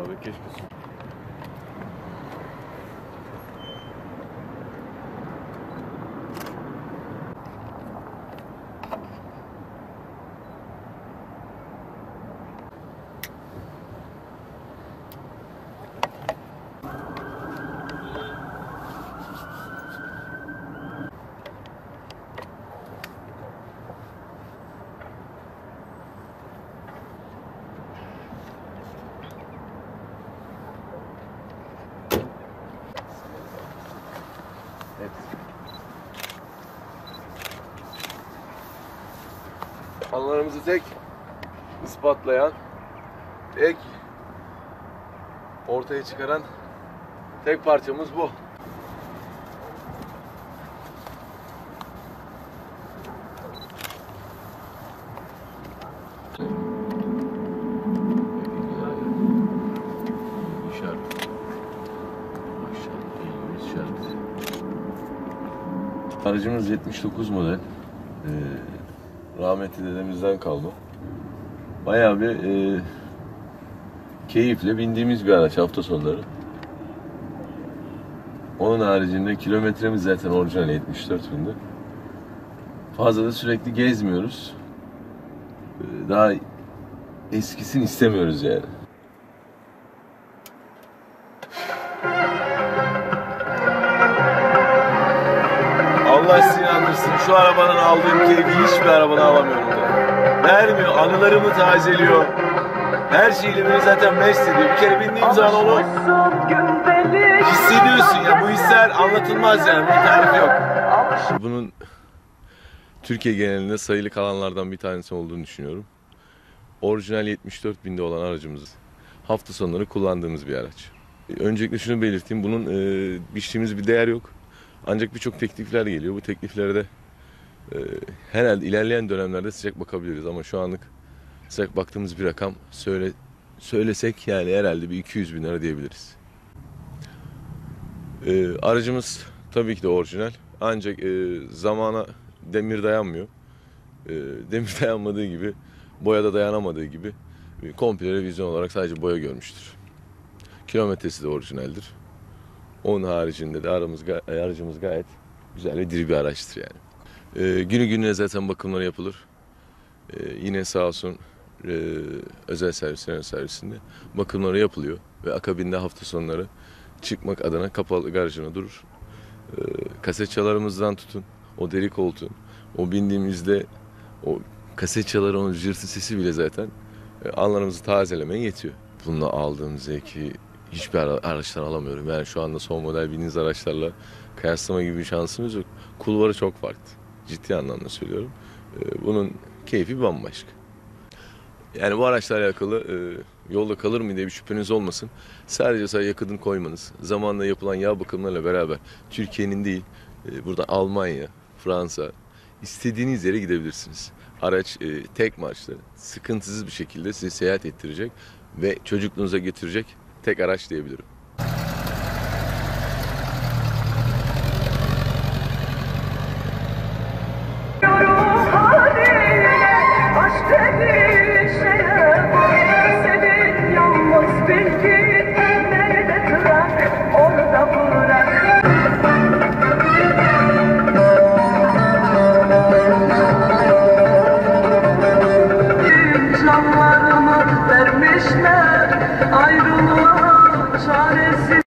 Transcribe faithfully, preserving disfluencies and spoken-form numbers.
tabii. Keşke su. Evet. Anılarımızı tek ispatlayan, tek ortaya çıkaran tek parçamız bu. Aracımız yetmiş dokuz model. Ee, rahmetli dedemizden kalma. Bayağı bir e, keyifle bindiğimiz bir araç hafta sonları. Onun haricinde kilometremiz zaten orijinal yetmiş dört binde. Fazla da sürekli gezmiyoruz. Ee, daha eskisini istemiyoruz yani. Allah sizi inandırsın. Şu arabanın aldığım keyfi hiçbir arabanı alamıyorum da. Vermiyor, anılarımı tazeliyor. Her şeyle beni zaten mest ediyor. Bir kere bindiğim zaman onu hissediyorsun ya. Bu hisler anlatılmaz yani. Bir tarifi yok. Bunun Türkiye genelinde sayılı kalanlardan bir tanesi olduğunu düşünüyorum. Orijinal yetmiş dört binde olan aracımız. Hafta sonları kullandığımız bir araç. Öncelikle şunu belirteyim. Bunun e, biçtiğimiz bir değer yok. Ancak birçok teklifler geliyor. Bu tekliflere de e, herhalde ilerleyen dönemlerde sıcak bakabiliriz. Ama şu anlık sıcak baktığımız bir rakam söyle, söylesek yani herhalde bir iki yüz bin lira diyebiliriz. E, aracımız tabii ki de orijinal. Ancak e, zamana demir dayanmıyor. E, demir dayanmadığı gibi, boyada dayanamadığı gibi e, komple revizyon olarak sadece boya görmüştür. Kilometresi de orijinaldir. Onun haricinde de aramız, aracımız gayet güzel ve diri bir araçtır yani. Ee, günü gününe zaten bakımları yapılır. Ee, yine sağ olsun e, özel servis, özel servisinde bakımları yapılıyor. Ve akabinde hafta sonları çıkmak adına kapalı garajına durur. Ee, kaset çalarımızdan tutun, o deri koltuğun, o bindiğimizde o kaset çaların o cırtı sesi bile zaten e, anılarımızı tazelemeye yetiyor. Bununla aldığım zevki hiçbir araçtan alamıyorum. Yani şu anda son model bindiğiniz araçlarla kıyaslama gibi bir şansımız yok. Kulvarı çok farklı. Ciddi anlamda söylüyorum. Bunun keyfi bambaşka. Yani bu araçla alakalı yolda kalır mı diye bir şüpheniz olmasın. Sadece sadece yakıtını koymanız, zamanla yapılan yağ bakımlarıyla beraber Türkiye'nin değil, burada Almanya, Fransa, istediğiniz yere gidebilirsiniz. Araç tek marşlı, sıkıntısız bir şekilde sizi seyahat ettirecek ve çocukluğunuza getirecek tek araç diyebilirim. Vermişler ayrılığa çaresi.